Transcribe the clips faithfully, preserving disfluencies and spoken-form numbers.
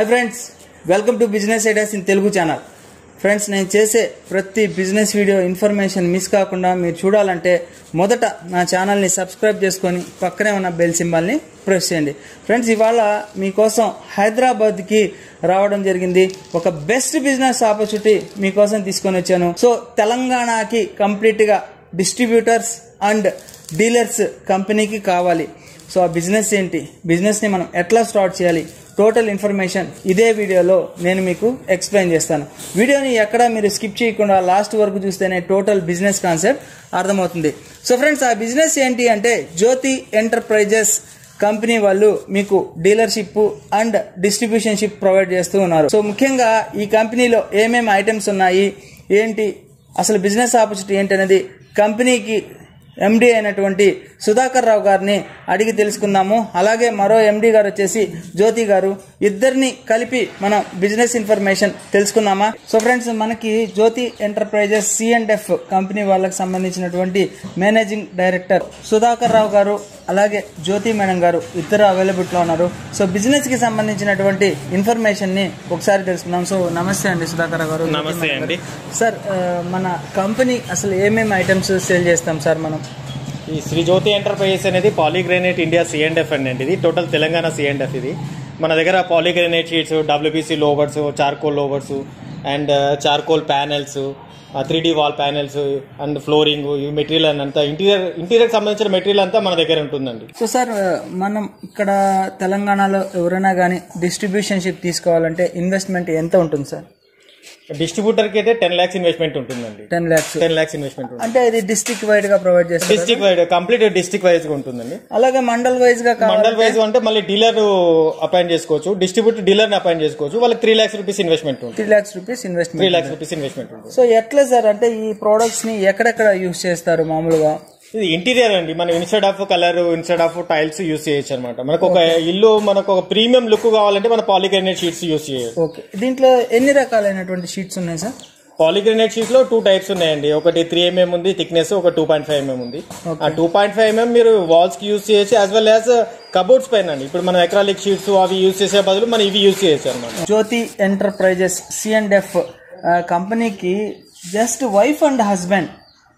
Hi friends, welcome to business ideas in Telugu channel. Friends, నేను చేసే ప్రతి బిజినెస్ వీడియో ఇన్ఫర్మేషన్ మిస్ కాకుండా మీరు చూడాలంటే మొదట నా ఛానల్ని సబ్స్క్రైబ్ చేసుకొని పక్కనే ఉన్న బెల్ సింబల్ని ప్రెస్ చేయండి. ఫ్రెండ్స్, ఇవాళ మీకోసం హైదరాబాద్కి రావడం జరిగింది. ఒక బెస్ట్ బిజినెస్ ఆపర్చునిటీ మీకోసం తీసుకొని వచ్చాను. సో తెలంగాణకి కంప్లీట్గా డిస్ట్రిబ్యూటర్స్ అండ్ డీలర్స్ కంపెనీకి కావాలి. సో ఆ బిజినెస్ ఏంటి, బిజినెస్ని మనం ఎట్లా స్టార్ట్ చేయాలి, టోటల్ ఇన్ఫర్మేషన్ ఇదే వీడియోలో నేను మీకు ఎక్స్ప్లెయిన్ చేస్తాను. వీడియోని ఎక్కడ మీరు స్కిప్ చేయకుండా లాస్ట్ వరకు చూస్తేనే టోటల్ బిజినెస్ కాన్సెప్ట్ అర్థమవుతుంది. సో ఫ్రెండ్స్, ఆ బిజినెస్ ఏంటి అంటే జ్యోతి ఎంటర్ప్రైజెస్ కంపెనీ వాళ్ళు మీకు డీలర్షిప్ అండ్ డిస్ట్రిబ్యూషన్షిప్ ప్రొవైడ్ చేస్తూ ఉన్నారు. సో ముఖ్యంగా ఈ కంపెనీలో ఏమేమి ఐటమ్స్ ఉన్నాయి, ఏంటి అసలు బిజినెస్ ఆపర్చునిటీ ఏంటి అనేది కంపెనీకి ఎండి అయినటువంటి సుధాకర్ రావు గారిని అడిగి తెలుసుకుందాము. అలాగే మరో ఎండి గారు వచ్చేసి జ్యోతి గారు, ఇద్దరిని కలిపి మనం బిజినెస్ ఇన్ఫర్మేషన్ తెలుసుకుందామా. సో ఫ్రెండ్స్, మనకి Jyothi enterprises C and F company వాళ్ళకి సంబంధించినటువంటి మేనేజింగ్ డైరెక్టర్ సుధాకర్ రావు గారు అలాగే జ్యోతి మేడం గారు ఇద్దరు అవైలబుల్లో ఉన్నారు. సో బిజినెస్ కి సంబంధించినటువంటి ఇన్ఫర్మేషన్ ని ఒకసారి తెలుసుకుందాం. సో నమస్తే అండి సుధాకర్ రావు గారు. నమస్తే అండి సార్. మన కంపెనీ అసలు ఏమేమి ఐటమ్స్ సేల్ చేస్తాం సార్ మనం? ఈ శ్రీ జ్యోతి ఎంటర్ప్రైజెస్ అనేది polygranite India C and F అండి. ఇది total Telangana C and F. ఇది మన దగ్గర polygranite sheets, WBC louvres, charcoal louvres and charcoal panels, three D wall panels and flooring, ఈ మెటీరియల్ అంతా ఇంటీరియర్ ఇంటీరియర్ సంబంధించిన మెటీరియల్ అంతా మన దగ్గర ఉంటుందండి. సో సార్, మనం ఇక్కడ తెలంగాణలో ఎవరైనా కానీ డిస్ట్రిబ్యూషన్షిప్ తీసుకోవాలంటే ఇన్వెస్ట్మెంట్ ఎంత ఉంటుంది సార్? డిస్ట్రిబ్యూటర్ కి అయితే టెన్ లాక్స్ ఇన్వెస్ట్మెంట్ ఉంటుందండి. Ten lakhs ten lakhs investment అంటే ఇది డిస్ట్రిక్ట్ వైడ్ గా ప్రొవైడ్ చేస్తారు? District wide, complete district wise గా ఉంటుందండి. అలాగే మండల్ వైజ్ గా మండల్ వైజ్ అంటే మళ్ళీ డీలర్ అపాయింట్ చేసుకోవచ్చు, డిస్ట్రిబ్యూటర్ డీలర్ అపాయింట్ చేసుకోవచ్చు. వాళ్ళకి త్రీ లాక్స్ రూపీస్ ఇన్వెస్ట్మెంట్ ఉంటుంది. Three lakhs rupees investment three lakhs rupees investment ఉంటుంది. సో ఎట్లా సార్, అంటే ఈ ప్రోడక్ట్స్ ని ఎక్కడెక్కడ యూజ్ చేస్తారు మామూలుగా? ఇది ఇంటీరియర్ అండి. మనం instead of colour, instead of tiles use చేయొచ్చు అనమాట. మనకు ఒక ఇల్లు మనకు ఒక ప్రీమియం లుక్ కావాలంటే మన పాలీగ్రానైట్ షీట్స్ యూస్ చేయొచ్చు. ఓకే, దీంట్లో ఎన్ని రకాలైనటువంటి షీట్స్ ఉన్నాయి సార్? పాలీగ్రానైట్ షీట్స్ లో టూ టైప్స్ ఉన్నాయండి. ఒకటి త్రీ ఎంఎం ఉంది థిక్నెస్, ఒక టూ పాయింట్ ఫైవ్ ఎంఎం ఉంది. ఆ టూ పాయింట్ ఫైవ్ ఎంఎం మీరు వాల్స్ కి యూస్ చేయొచ్చు, యాజ్ వెల్ యాజ్ కబోర్డ్స్ పైన అండి. ఇప్పుడు మనం ఎక్రాలిక్ షీట్స్ అవి యూస్ చేసే బదులు మనం ఇవి యూస్ చేయొచ్చు అనమాట. Jyothi enterprises C and F కంపెనీకి జస్ట్ వైఫ్ అండ్ హస్బెండ్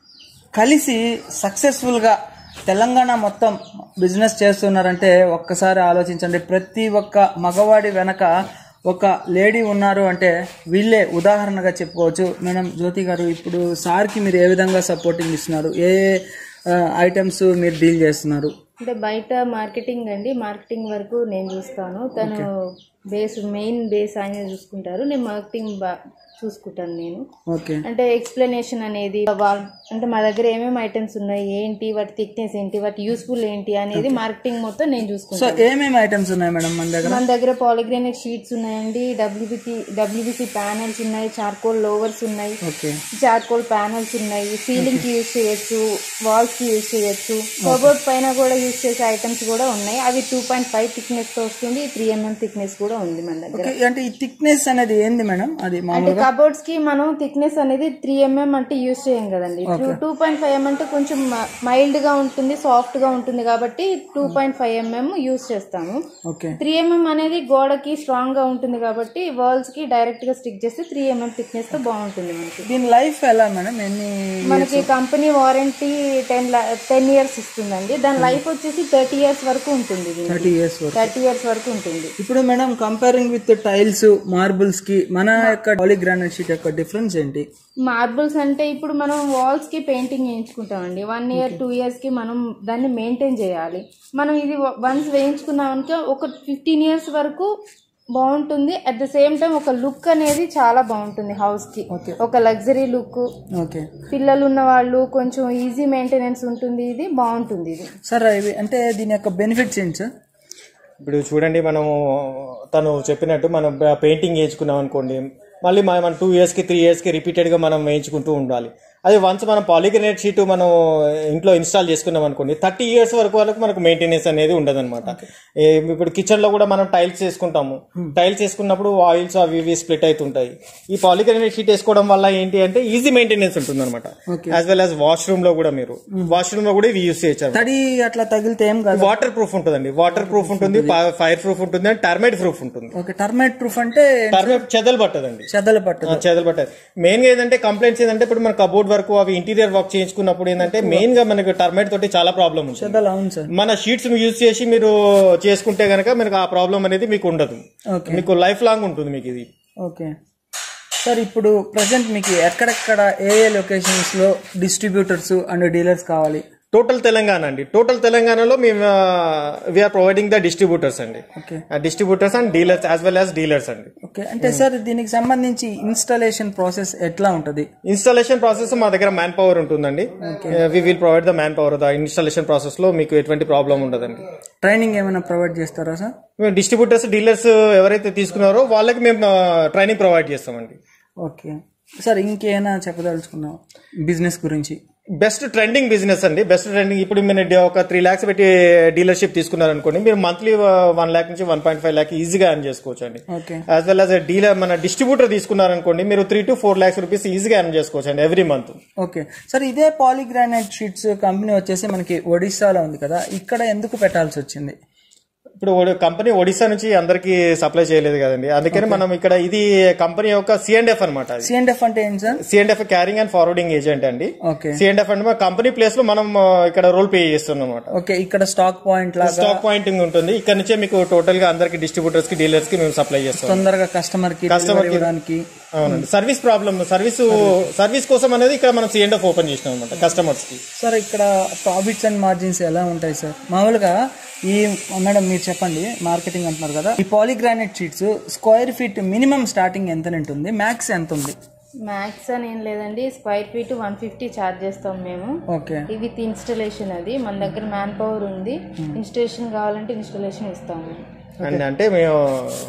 కలిసి సక్సెస్ఫుల్గా తెలంగాణ మొత్తం బిజినెస్ చేస్తున్నారంటే ఒక్కసారి ఆలోచించండి. ప్రతి ఒక్క మగవాడి వెనక ఒక లేడీ ఉన్నారు అంటే వీళ్ళే ఉదాహరణగా చెప్పుకోవచ్చు. మేడం జ్యోతి గారు, ఇప్పుడు సార్కి మీరు ఏ విధంగా సపోర్టింగ్ ఇస్తున్నారు, ఏ ఐటమ్స్ మీరు డీల్ చేస్తున్నారు? అంటే బయట మార్కెటింగ్ అండి, మార్కెటింగ్ వరకు నేను చూస్తాను. తను బేస్ మెయిన్ బేస్ ఆయన చూసుకుంటారు, నేను మార్కెటింగ్ చూసుకుంటాను నేను. ఓకే, అంటే ఎక్స్ప్లెనేషన్ అనేది అంటే మా దగ్గర ఏమేమి ఐటమ్స్ ఉన్నాయి, ఏంటి వాటి థిక్నెస్ ఏంటి, వాటి యూస్ఫుల్ ఏంటి అనేది మార్కెటింగ్ మొత్తం నేను చూసుకుంటాను. సో ఏమేమి ఐటమ్స్ ఉన్నాయి మేడం మన దగ్గర? మన దగ్గర పాలీగ్రానైట్ షీట్స్ ఉన్నాయండి, డబ్ల్యూబీసీ డబ్ల్యూబీసీ ప్యానెల్స్ ఉన్నాయి, చార్కోల్ లోవర్స్ ఉన్నాయి, చార్కోల్ ప్యానెల్స్ ఉన్నాయి, సీలింగ్ కి యూజ్ చేయొచ్చు, వాల్స్ కి యూజ్ చేయొచ్చు, కబోర్డ్ పైన కూడా యూజ్ చేసే ఐటమ్స్ కూడా ఉన్నాయి. అవి టూ పాయింట్ ఫైవ్ థిక్నెస్ తో వస్తుంది, త్రీ ఎంఎం థిక్నెస్ కూడా ఉంది మన దగ్గర. అంటే ఈ థిక్నెస్ అనేది ఏంది మేడం? అది మామూలుగా కబోర్డ్స్ కి మనం థిక్నెస్ అనేది త్రీ ఎంఎం అంటే యూజ్ చేయం కదండి. టూ పాయింట్ ఫైవ్ ఎంఎం అంటే కొంచెం మైల్డ్ గా ఉంటుంది, సాఫ్ట్ గా ఉంటుంది కాబట్టి two point five mm use చేస్తాము. త్రీ ఎంఎం అనేది గోడకి స్ట్రాంగ్ గా ఉంటుంది కాబట్టి వాల్స్ కి డైరెక్ట్ గా స్టిక్ చేస్తే త్రీ ఎంఎం థిక్నెస్ తో బాగుంటుంది మనకి. దీని లైఫ్ ఎలా మేడం? ఎన్ని మనకి company warranty ten ten years ఇస్తుందండి. దాని లైఫ్ వచ్చేసి థర్టీ ఇయర్స్ వరకు ఉంటుంది. థర్టీ ఇయర్స్ థర్టీ ఇయర్స్ వరకు ఉంటుంది. ఇప్పుడు madam, comparing with tiles, marbles కి మన యొక్క పాలీగ్రానైట్ షీట్ యొక్క డిఫరెన్స్ ఏంటి? మార్బుల్స్ అంటే ఇప్పుడు మనం వాల్స్ కి పెయింటింగ్ వేయించుకుంటామండి. వన్ ఇయర్ టూ ఇయర్స్ కి మనం దాన్ని మెయింటైన్ చేయాలి. మనం ఇది వన్స్ వేయించుకున్నామనుకో ఒక ఫిఫ్టీన్ ఇయర్స్ వరకు బాగుంటుంది. అట్ ద సేమ్ టైం ఒక లుక్ అనేది చాలా బాగుంటుంది హౌస్ కి, ఒక లగ్జరీ లుక్. పిల్లలు ఉన్న వాళ్ళు కొంచెం ఈజీ మెయింటెనెన్స్ ఉంటుంది, ఇది బాగుంటుంది. ఇది సార్ ఇవి అంటే దీని యొక్క బెనిఫిట్స్ ఏంటి సార్? ఇప్పుడు చూడండి, మనము తను చెప్పినట్టు మనం పెయింటింగ్ వేయించుకున్నాం అనుకోండి, మళ్ళీ మనం టూ ఇయర్స్ కి త్రీ ఇయర్స్ కి రిపీటెడ్ గా మనం వేయించుకుంటూ ఉండాలి. అది వన్స్ మనం పాలిగ్రానైట్ షీట్ మనం ఇంట్లో ఇన్స్టాల్ చేసుకున్నాం అనుకోండి థర్టీ ఇయర్స్ వరకు వరకు మనకు మెయింటెనెన్స్ అనేది ఉండదు అనమాట. ఇప్పుడు కిచెన్ లో కూడా మనం టైల్స్ వేసుకుంటాము, టైల్స్ వేసుకున్నప్పుడు ఆయిల్స్ అవి ఇవి స్ప్లిట్ అవుతుంటాయి. ఈ పాలిగ్రానైట్ షీట్ వేసుకోవడం వల్ల ఏంటి అంటే ఈజీ మెయింటెనెన్స్ ఉంటుంది అనమాట. యాజ్ వెల్ యాజ్ వాష్రూమ్ లో కూడా మీరు వాష్రూమ్ లో కూడా ఇవి యూస్ చేయొచ్చు. తడి అట్లా తగిలితే ఏం కాదు, వాటర్ ప్రూఫ్ ఉంటుందండి, వాటర్ ప్రూఫ్ ఉంటుంది, ఫైర్ ప్రూఫ్ ఉంటుంది, అండ్ టర్మైట్ ప్రూఫ్ ఉంటుంది. ఓకే, టర్మైట్ ప్రూఫ్ అంటే టర్మైట్ చెదలు పట్టదండి, చెదలు పట్టదు, చెదలు పట్టదు. మెయిన్ గా ఏంటంటే కంప్లైంట్స్ ఏంటంటే ఇప్పుడు మన కబోర్డ్ వర్క్ అవి ఇంటీరియర్ వర్క్ చేయించుకున్నప్పుడు ఏంటంటే మెయిన్ గా మనకి టర్మైట్ తోటి చాలా ప్రాబ్లం ఉంది. చెదలు, అవును సార్. మన షీట్స్ యూజ్ చేసి మీరు చేసుకుంటే గనక మనకు ఆ ప్రాబ్లం అనేది మీకు ఉండదు, మీకు లైఫ్ లాంగ్ ఉంటుంది మీకు ఇది. ఓకే సార్, ఇప్పుడు ప్రజెంట్ మీకు ఎక్కడెక్కడ ఏ ఏ లొకేషన్స్ లో డిస్ట్రిబ్యూటర్స్ అండ్ డీలర్స్ కావాలి? టోటల్ తెలంగాణ అండి, టోటల్ తెలంగాణలో మేము వీఆర్ ప్రొవైడింగ్ ద డిస్ట్రిబ్యూటర్స్ అండి, distributors and dealers as well as dealers అండి. ఓకే, అంటే సార్ దీనికి సంబంధించి ఇన్స్టాలేషన్ ప్రాసెస్ ఎట్లా ఉంటుంది? ఇన్స్టాలేషన్ ప్రాసెస్ మా దగ్గర మ్యాన్ పవర్ ఉంటుందండి, we will provide the manpower. The installation process లో మీకు ఎటువంటి ప్రాబ్లం ఉండదండి. ట్రైనింగ్ ఏమైనా ప్రొవైడ్ చేస్తారా సార్? మేము డిస్ట్రిబ్యూటర్స్ డీలర్స్ ఎవరైతే తీసుకున్నారో వాళ్ళకి మేము ట్రైనింగ్ ప్రొవైడ్ చేస్తామండి. ఓకే సార్, ఇంకేమైనా చెప్పదలుచుకున్నాం బిజినెస్ గురించి? బెస్ట్ ట్రెండింగ్ బిజినెస్ అండి, బెస్ట్ ట్రెండింగ్. ఇప్పుడు మీరు ఒక త్రీ లాక్స్ పెట్టి డీలర్షిప్ తీసుకున్నారనుకోండి, మీరు మంత్లీ వన్ లాక్ నుంచి వన్ పాయింట్ ఫైవ్ లాక్ ఈజీగా ఎర్న్ చేసుకోవచ్చు అండి. యాజ్ వెల్ యాజ్ డీలర్ మన డిస్ట్రిబ్యూటర్ తీసుకున్నారనుకోండి, మీరు three to four lakhs rupees ఈజీగా ఎర్న్ చేసుకోవచ్చు అండి ఎవ్రీ మంత్. ఓకే సార్, ఇదే పాలిగ్రానైట్ షీట్స్ కంపెనీ వచ్చేసి మనకి ఒడిశాలో ఉంది కదా, ఇక్కడ ఎందుకు పెట్టాల్సి వచ్చింది? ఇప్పుడు కంపెనీ ఒడిశా నుంచి అందరికి సప్లై చేయలేదు కదండి, అందుకని మనం ఇక్కడ ఇది కంపెనీ యొక్క సిఎండ్ఎఫ్ అనమాట. సిఎండ్ఎఫ్ అంటే ఏంటి sir? C and F carrying and forwarding agent అండి. సిఎండ్ఎఫ్ అంటే కంపెనీ ప్లేస్ లో మనం ఇక్కడ రోల్ ప్లే చేస్తున్నాం అనమాట. ఓకే, ఇక్కడ స్టాక్ పాయింట్ లాగా స్టాక్ పాయింటింగ్ ఉంటుంది. ఇక్కడ నుంచే మీకు టోటల్ గా అందరికి డిస్ట్రిబ్యూటర్స్ కి డీలర్స్ కి మేము సప్లై చేస్తాం, తొందరగా కస్టమర్ కి కస్టమర్ కి. అవునండి, సర్వీస్ ప్రాబ్లమ్ సర్వీస్ సర్వీస్ కోసం అనేది ఇక్కడ మనం సిఎండ్ఎఫ్ ఓపెన్ చేసినాం అనమాట కస్టమర్స్ కి. సార్, ఇక్కడ ప్రాఫిట్స్ అండ్ మార్జిన్స్ ఎలా ఉంటాయి సార్ మామూలుగా? ఈ మేడం మీరు చెప్పండి, మార్కెటింగ్ అంటున్నారు కదా, ఈ polygranite sheets square feet minimum starting ఎంత ఉంటుంది, మ్యాక్స్ ఎంత ఉంది? మ్యాక్స్ అని ఏం లేదండి, square feet one fifty charge చేస్తాం మేము. Okay, with installation. అది మన దగ్గర మ్యాన్ పవర్ ఉంది, ఇన్స్టలేషన్ కావాలంటే ఇన్స్టలేషన్ ఇస్తాము. అంటే మేము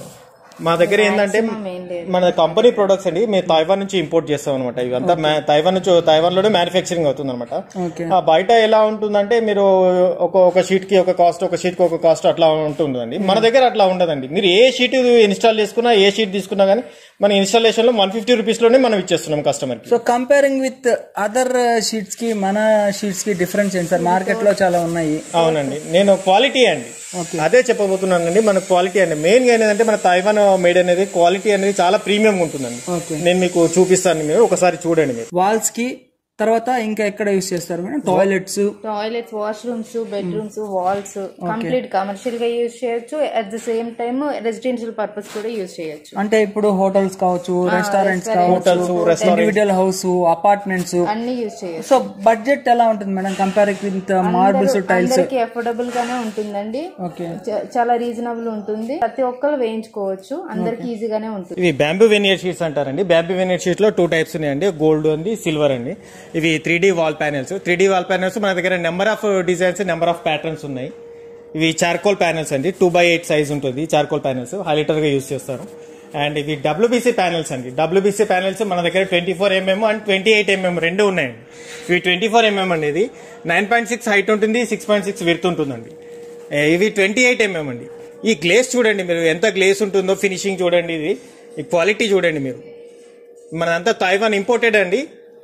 మా దగ్గర ఏంటంటే మన కంపెనీ ప్రొడక్ట్స్ అండి మేము తైవాన్ నుంచి ఇంపోర్ట్ చేస్తాం అనమాట. ఇవంతా తైవాన్ నుంచి తైవాన్ లోనే మ్యానుఫ్యాక్చరింగ్ అవుతుంది అనమాట. బయట ఎలా ఉంటుందంటే మీరు ఒక ఒక షీట్ కి ఒక కాస్ట్, ఒక షీట్ కి ఒక కాస్ట్ అట్లా ఉంటుందండి. మన దగ్గర అట్లా ఉండదండి. మీరు ఏ షీట్ ఇన్స్టాల్ చేసుకున్నా, ఏ షీట్ తీసుకున్నా గానీ మన ఇన్స్టాలేషన్ లో వన్ ఫిఫ్టీ రూపీస్ లోనే మనం ఇచ్చేస్తున్నాం కస్టమర్ కి. So comparing with other sheets కి మన షీట్స్ కి డిఫరెన్స్ ఏంటి సార్? మార్కెట్ లో చాలా ఉన్నాయి. అవునండి, నేను క్వాలిటీ అండి అదే చెప్పబోతున్నానండి. మన క్వాలిటీ అండి మెయిన్ గా ఏంటంటే మన తైవాన్ మేడ్ అనేది క్వాలిటీ అనేది చాలా ప్రీమియం ఉంటుందండి. నేను మీకు చూపిస్తాను, మీరు ఒకసారి చూడండి. మీరు వాల్స్ కి తర్వాత ఇంకా ఎక్కడ యూస్ చేస్తారు madam? Toilets toilets washrooms, bedrooms, walls complete commercial గా యూజ్ చేయొచ్చు. At the same time residential purpose కూడా యూజ్ చేయొచ్చు. అంటే ఇప్పుడు హోటల్స్ కావచ్చు, రెస్టారెంట్స్ కావచ్చు, ఇండివిజువల్ హౌస్, అపార్ట్మెంట్స్ అన్ని యూజ్ చేయొచ్చు. సో బడ్జెట్ ఎలా ఉంటుంది madam compare with marbles, tiles? Affordable గానే ఉంటుందండి, చాలా రీజనబుల్ ఉంటుంది. ప్రతి ఒక్కరు వేయించుకోవచ్చు, అందరికి ఈజీగానే ఉంటుంది. ఇవి బ్యాంబూ వెనియర్ షీట్స్ అంటారండి. బ్యాంబూ వెనియర్ షీట్ లో టూ టైప్స్ ఉన్నాయండి, గోల్డ్ ఉంది, సిల్వర్ అండి. ఇవి three D wall panels. Three D wall panels మన దగ్గర number of designs, number of patterns ఉన్నాయి. ఇవి చార్కోల్ ప్యానెల్స్ అండి, టూ బై ఎయిట్ సైజ్ ఉంటుంది. చార్కోల్ ప్యానెల్స్ హైలైటర్ గా యూజ్ చేస్తారు. అండ్ ఇవి డబ్ల్యూబీసీ ప్యానెల్స్ అండి. డబ్ల్యూబీసీ ప్యానెల్స్ మన దగ్గర twenty four mm and twenty eight mm రెండు ఉన్నాయండి. ఇవి ట్వంటీ ఫోర్ ఎంఎం అనేది నైన్ పాయింట్ సిక్స్ హైట్ ఉంటుంది, సిక్స్ పాయింట్ సిక్స్ విడ్త్ ఉంటుందండి. ఇవి ట్వంటీ ఎయిట్ ఎంఎం అండి. ఈ గ్లేస్ చూడండి మీరు, ఎంత గ్లేస్ ఉంటుందో, ఫినిషింగ్ చూడండి, ఇది ఈ క్వాలిటీ చూడండి మీరు. మనదంతా తైవాన్ ఇంపోర్టెడ్ అండి.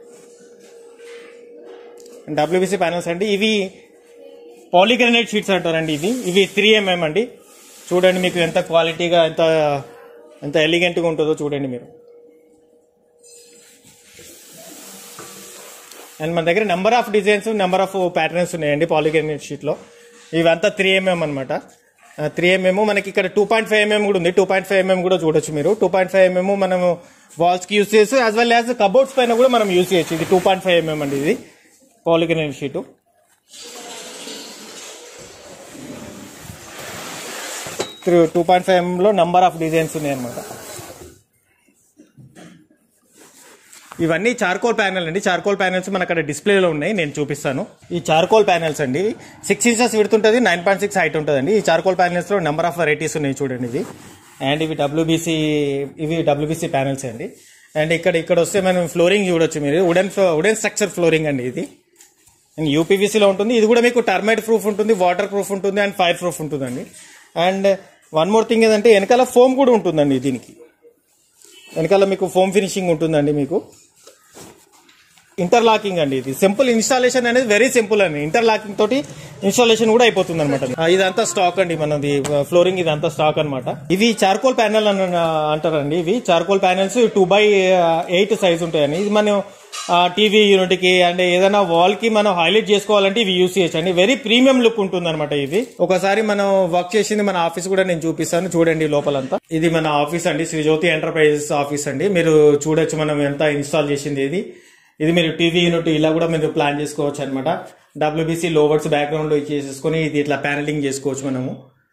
డబ్ల్యూబీసీ ప్యానల్స్ అండి. ఇవి పాలిగ్రానైట్ షీట్స్ అంటారండి. ఇవి ఇవి త్రీ ఎంఎం అండి. చూడండి మీకు ఎంత క్వాలిటీగా, ఎంత ఎంత ఎలిగెంట్గా ఉంటుందో చూడండి మీరు. అండ్ మన దగ్గర number of designs, number of patterns ఉన్నాయండి పాలిగ్రానైట్ షీట్లో. ఇవంతా త్రీ ఎంఎం అనమాట. త్రీ ఎంఎం మనకి ఇక్కడ టూ పాయింట్ ఫైవ్ ఎంఎం కూడా ఉంది. టూ పాయింట్ ఫైవ్ ఎంఎం కూడా చూడొచ్చు మీరు. టూ పాయింట్ ఫైవ్ ఎంఎం మనము వాల్స్ కి యూజ్ చేయొచ్చు, యాజ్ వెల్ యాజ్ కబోర్డ్స్ పైన కూడా మనం యూజ్ చేయొచ్చు. ఇది టూ పాయింట్ ఫైవ్ ఎంఎం అండి. ఇది poly granite sheet. Two point five MM లో నంబర్ ఆఫ్ డిజైన్స్ ఉన్నాయి అనమాట. ఇవన్నీ చార్కోల్ ప్యానెల్ అండి. చార్కోల్ ప్యానెల్స్ మన అక్కడ డిస్ప్లేలో ఉన్నాయి, నేను చూపిస్తాను. ఈ చార్కోల్ ప్యానెల్స్ అండి సిక్స్ ఇంచెస్ విడుతుంటుంది, నైన్ పాయింట్ సిక్స్ హైట్ ఉంటుందండి. ఈ చార్కోల్ ప్యానెల్స్ లో నెంబర్ ఆఫ్ వెరైటీస్ ఉన్నాయి చూడండి. ఇవి అండ్ ఇవి డబ్ల్యూబీసీ ఇవి డబ్ల్యూబీసీ ప్యానెల్స్ అండి. అండ్ ఇక్కడ ఇక్కడ వస్తే మనం ఫ్లోరింగ్ చూడొచ్చు మీరు, వుడెన్ వుడెన్ స్ట్రక్చర్ ఫ్లోరింగ్ అండి ఇది. అండ్ యూపీవీసీలో ఉంటుంది. ఇది కూడా మీకు టర్మైట్ ప్రూఫ్ ఉంటుంది, వాటర్ ప్రూఫ్ ఉంటుంది అండ్ ఫైర్ ప్రూఫ్ ఉంటుందండి. అండ్ వన్ మోర్ థింగ్ ఏంటంటే వెనకాల ఫోమ్ కూడా ఉంటుందండి. దీనికి వెనకాల మీకు ఫోమ్ ఫినిషింగ్ ఉంటుందండి. మీకు ఇంటర్లాకింగ్ అండి. ఇది సింపుల్ ఇన్స్టాలేషన్ అనేది వెరీ సింపుల్ అండి. ఇంటర్లాకింగ్ తోటి ఇన్స్టాలేషన్ కూడా అయిపోతుంది అనమాట. ఇదంతా స్టాక్ అండి మనది ఫ్లోరింగ్, ఇదంతా స్టాక్ అనమాట. ఇవి చార్కోల్ ప్యానెల్ అని అంటారండి. ఇవి charcoal panels two by eight size ఉంటాయండి. ఇది మనం టీవీ యూనిట్ కి అంటే ఏదైనా వాల్ కి మనం హైలైట్ చేసుకోవాలంటే ఇవి యూస్ చేయొచ్చు అండి. వెరీ ప్రీమియం లుక్ ఉంటుంది అనమాట. ఇవి ఒకసారి మనం వర్క్ చేసింది మన ఆఫీస్ కూడా నేను చూపిస్తాను, చూడండి లోపలంతా. ఇది మన ఆఫీస్ అండి, శ్రీ జ్యోతి ఎంటర్ప్రైజెస్ ఆఫీస్ అండి. మీరు చూడొచ్చు మనం ఎంత ఇన్స్టాల్ చేసింది. ఇది ఇది మీరు టీవీ యూనిట్ ఇలా కూడా మీరు ప్లాన్ చేసుకోవచ్చు అనమాట. డబ్ల్యూబీసీ లోవర్స్ బ్యాక్గ్రౌండ్ లో చేసేసుకుని ఇది ఇట్లా ప్యానలింగ్ చేసుకోవచ్చు మనము.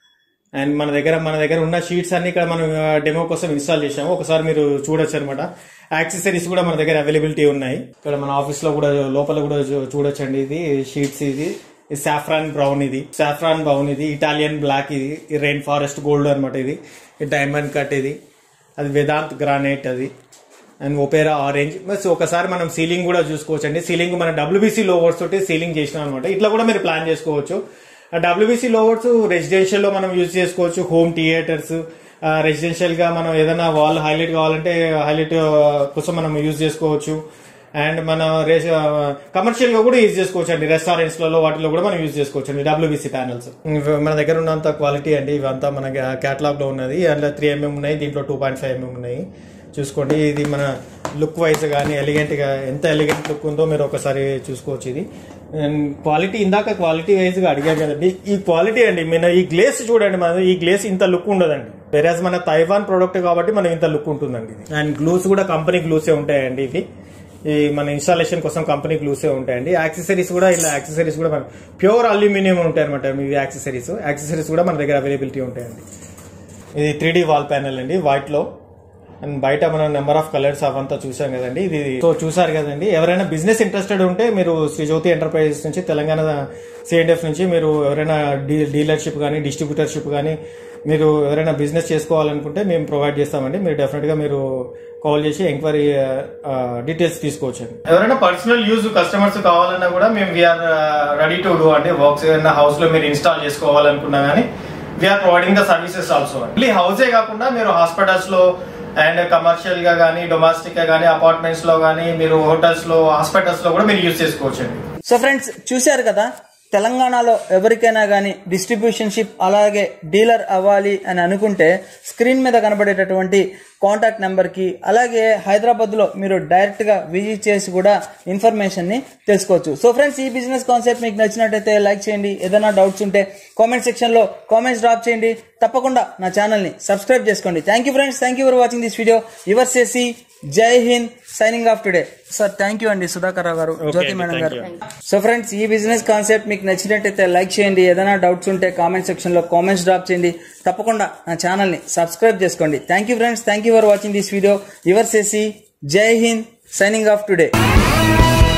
అండ్ మన దగ్గర మన దగ్గర ఉన్న షీట్స్ అన్ని ఇక్కడ మనం డెమో కోసం ఇన్స్టాల్ చేసాము, ఒకసారి మీరు చూడొచ్చు అనమాట. యాక్సెసరీస్ కూడా మన దగ్గర అవైలబిలిటీ ఉన్నాయి. ఇక్కడ మన ఆఫీస్ లో కూడా లోపల కూడా చూడొచ్చండి. ఇది షీట్స్, ఇది సాఫ్రాన్ బ్రౌన్, ఇది సాఫ్రాన్ బ్రౌన్, ఇది ఇటాలియన్ బ్లాక్, ఇది రెయిన్ ఫారెస్ట్ గోల్డ్ అనమాట. ఇది డైమండ్ కట్, ఇది అది వేదాంత్ గ్రానైట్, అది అండ్ ఒపేరా ఆరెంజ్. బస్ ఒకసారి మనం సీలింగ్ కూడా చూసుకోవచ్చు అండి. సీలింగ్ మన డబ్ల్యూబీసీ లోవర్స్ తోటి సీలింగ్ చేసినాం అనమాట. ఇట్లా కూడా మీరు ప్లాన్ చేసుకోవచ్చు. డబ్ల్యూబీసీ లోవర్స్ రెసిడెన్షియల్ లో మనం యూజ్ చేసుకోవచ్చు. హోమ్ థియేటర్స్, రెసిడెన్షియల్ గా మనం ఏదైనా వాల్ హైలైట్ కావాలంటే హైలైట్ కోసం మనం యూజ్ చేసుకోవచ్చు. అండ్ మన కమర్షియల్ గా కూడా యూజ్ చేసుకోవచ్చు అండి. రెస్టారెంట్స్ లలో వాటిలో కూడా మనం యూజ్ చేసుకోవచ్చు అండి డబ్ల్యూబీసీ ప్యానల్స్. మన దగ్గర ఉన్నంత క్వాలిటీ అండి. ఇవంతా మన కేటలాగ్ లో ఉన్నది. అందులో త్రీ ఎంఎం ఉన్నాయి, దీంట్లో టూ పాయింట్ ఫైవ్ ఎంఎం ఉన్నాయి. చూసుకోండి. ఇది మన లుక్ వైజ్ కానీ ఎలిగెంట్ గా ఎంత ఎలిగెంట్ లుక్ ఉందో మీరు ఒకసారి చూసుకోవచ్చు. ఇది క్వాలిటీ ఇందాక క్వాలిటీ వైజ్ గా అడిగాను కదండి, ఈ క్వాలిటీ అండి. మన ఈ గ్లేస్ చూడండి, మన ఈ గ్లేస్ ఇంత లుక్ ఉండదండి. వెరాజ్ మన తైవాన్ ప్రోడక్ట్ కాబట్టి మనం ఇంత లుక్ ఉంటుందండి. అండ్ గ్లూస్ కూడా కంపెనీ గ్లూసే ఉంటాయండి. ఇవి ఈ మన ఇన్స్టాలేషన్ కోసం కంపెనీ గ్లూసే ఉంటాయండి. యాక్సెసరీస్ కూడా ఇలా యాక్సెసరీస్ కూడా మన ప్యూర్ అల్యూమినియం ఉంటాయి అనమాట. ఇవి యాక్సెసరీస్ యాక్సెసరీస్ కూడా మన దగ్గర అవైలబిలిటీ ఉంటాయండి. ఇది త్రీ డి వాల్ ప్యానెల్ అండి, వైట్ లో. అండ్ బయట మనం నెంబర్ ఆఫ్ కలర్స్ అవంతా చూసాం కదండి. ఇది సో చూసారు కదండి. ఎవరైనా బిజినెస్ ఇంట్రెస్టెడ్ ఉంటే మీరు శ్రీ జ్యోతి ఎంటర్ప్రైజెస్ నుంచి, తెలంగాణ సిఎండ్ఎఫ్ నుంచి మీరు ఎవరైనా డీలర్షిప్ కానీ డిస్ట్రిబ్యూటర్షిప్ కానీ మీరు ఎవరైనా బిజినెస్ చేసుకోవాలనుకుంటే మేము ప్రొవైడ్ చేస్తామండి. మీరు డెఫినెట్ గా మీరు కాల్ చేసి ఎంక్వైరీ డీటెయిల్స్ తీసుకోవచ్చు. ఎవరైనా పర్సనల్ యూజ్ కస్టమర్స్ కావాలన్నా కూడా మేము వీఆర్ రెడీ టు డూ అండి. వర్క్స్ ఏదైనా హౌస్ లో మీరు ఇన్స్టాల్ చేసుకోవాలనుకున్నా కానీ we are providing the services also. Only హౌసే కాకుండా మీరు హాస్పిటల్స్ లో అండ్ కమర్షియల్ గా కానీ, డొమెస్టిక్ గా కానీ, అపార్ట్మెంట్స్ లో కానీ, మీరు హోటల్స్ లో, హాస్పిటల్స్ లో కూడా మీరు యూజ్ చేసుకోవచ్చు అండి. సో ఫ్రెండ్స్ చూశారు కదా, తెలంగాణలో ఎవరికైనా కానీ డిస్ట్రిబ్యూషన్షిప్ అలాగే డీలర్ అవ్వాలి అని అనుకుంటే స్క్రీన్ మీద కనబడేటటువంటి కాంటాక్ట్ నెంబర్కి, అలాగే హైదరాబాద్లో మీరు డైరెక్ట్గా విజిట్ చేసి కూడా ఇన్ఫర్మేషన్ని తెలుసుకోవచ్చు. సో ఫ్రెండ్స్, ఈ బిజినెస్ కాన్సెప్ట్ మీకు నచ్చినట్టయితే లైక్ చేయండి. ఏదైనా డౌట్స్ ఉంటే కామెంట్ సెక్షన్లో కామెంట్స్ డ్రాప్ చేయండి. తప్పకుండా నా ఛానల్ని సబ్స్క్రైబ్ చేసుకోండి. Thank you friends, thank you for watching this video. Yours చేసి జై Hind, signing off today. Sir thank you అండి, సుధాకర్ రావు గారు, జ్యోతి మేడం గారు. సో ఫ్రెండ్స్, ఈ బిజినెస్ కాన్సెప్ట్ మీకు నచ్చినట్టయితే లైక్ చేయండి. ఏదైనా డౌట్స్ ఉంటే కామెంట్ సెక్షన్ లో కామెంట్స్ డ్రాప్ చేయండి. తప్పకుండా నా ఛానల్ ని సబ్స్క్రైబ్ చేసుకోండి. Thank you friends, thank you for watching this video. Yours చేసి జై హింద్, సైనింగ్ ఆఫ్ టుడే.